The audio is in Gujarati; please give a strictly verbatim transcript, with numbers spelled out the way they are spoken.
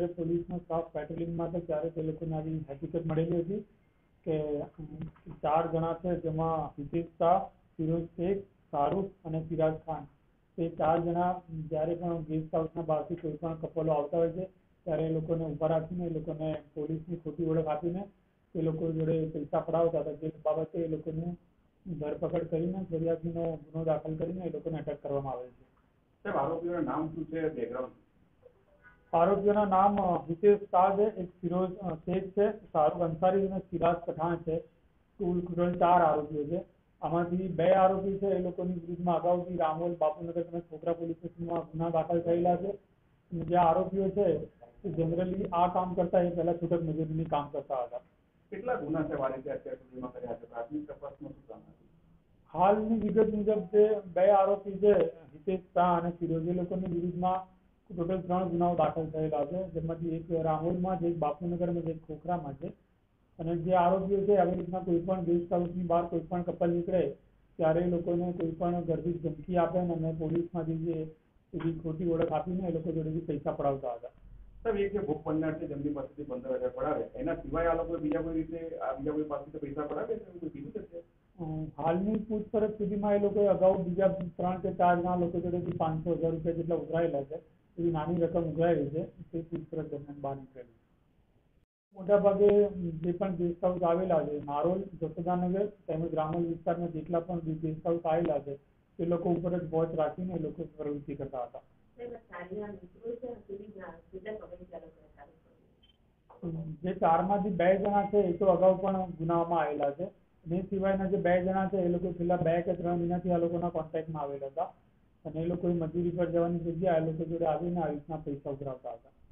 જ્યારે પોલીસનો સ્ટાફ પેટ્રોલિંગમાં હતો ત્યારે તે લોકોને આવી હકીકત મળેલી હતી કે ચાર જણા છે, જેમાં હિતેશ શાહ, ફિરોઝ શેખ, શાહરૂખ અને સિરાજ ખાન, તે ચાર જણા જ્યારે પણ ગેસ્ટ હાઉસના બહારથી કોઈ પણ કપલો આવતા હોય છે ત્યારે એ લોકોને ઊભા રાખીને એ લોકોને પોલીસની ખોટી ઓળખ આપીને એ લોકો જોડે પૈસા પડાવતા હતા. જે બાબતે એ લોકોને ધરપકડ કરીને ફરિયાદીનો ગુનો દાખલ કરીને એ લોકોને અટક કરવામાં આવે છે. સાહેબ, આરોપીઓના નામ શું છે, બેકગ્રાઉન્ડ? આરોપીઓના નામ હિતેશ શાહ છે, એક ફિરોઝ શેખ છે, શાહરૂખ અંસારી અને સિરાજ પઠાણ છે. કુલ ટોટલ ચાર આરોપીઓ છે. આમાંથી બે આરોપી છે એ લોકોની વિરુદ્ધમાં અગાઉથી રામોલ, બાપુનગર અને છોકરા પોલીસ સ્ટેશનમાં ગુના દાખલ થયેલા છે. અને જે આરોપીઓ છે એ જનરલી આ કામ કરતા એ પહેલા છૂટક મજૂરીની કામ કરતા હતા. કેટલા ગુના છે વાલીતે અત્યાર સુધીમાં કર્યા છે? પ્રાથમિક તપાસમાં શું કામ હતું? હાલની વિગત મુજબ જે બે આરોપી છે હિતેશ શાહ અને ફિરોઝ, એ લોકોની વિરુદ્ધમાં ટોટલ ત્રણ ગુનાઓ દાખલ થયેલા છે, જેમાંથી એક રામોલમાં છે, એક બાપુનગરમાં છે, એક ખોખરામાં છે. અને જે આરોપીઓ છે આવી રીતના કોઈ પણ ગેસ્ટ હાઉસની બહાર કોઈ પણ કપલ નીકળે ત્યારે એ લોકોને કોઈ પણ ગર્ભિત ધમકી આપે અને પોલીસમાંથી જે એવી ખોટી ઓળખ આપીને એ લોકો જોડેથી પૈસા પડાવતા હતા. સાહેબ, એક જે ભોગ બનનાર છે જેમની પાસેથી પંદર હજાર પડાવે, એના સિવાય આ લોકો બીજા કોઈ રીતે આ બીજા કોઈ પાસેથી પૈસા પડાવે છે, કોઈ કીધું છે? હાલની પૂછપરછ સુધીમાં એ લોકો અગાઉ બીજા ત્રણ કે ચાર જણા લોકો જોડેથી પાંચસો હજાર રૂપિયા જેટલા ઉઘરાયેલા છે. એવી નાની રકમ ઉઘરાયેલી છે, તે પૂછપરછ દરમિયાન બહાર નીકળેલી. મોટાભાગે જે પણ ગેસ્ટ હાઉસ આવેલા છે નારોલ, જશોદાનગર તેમજ રામોલ વિસ્તારમાં જેટલા પણ ગેસ્ટ હાઉસ આવેલા છે એ લોકો ઉપર જ વોચ રાખીને એ લોકો પ્રવૃત્તિ કરતા હતા. જે ચારમાંથી બે જણા છે એ તો અગાઉ પણ ગુનામાં આવેલા છે. એ સિવાયના જે બે જણા છે એ લોકો છેલ્લા બે કે ત્રણ મહિનાથી આ લોકોના કોન્ટેક્ટમાં આવેલા હતા અને એ લોકો મજૂરી પર જવાની જગ્યાએ આ લોકો જોડે આવીને આવી રીતના પૈસા ઉઘરાવતા હતા.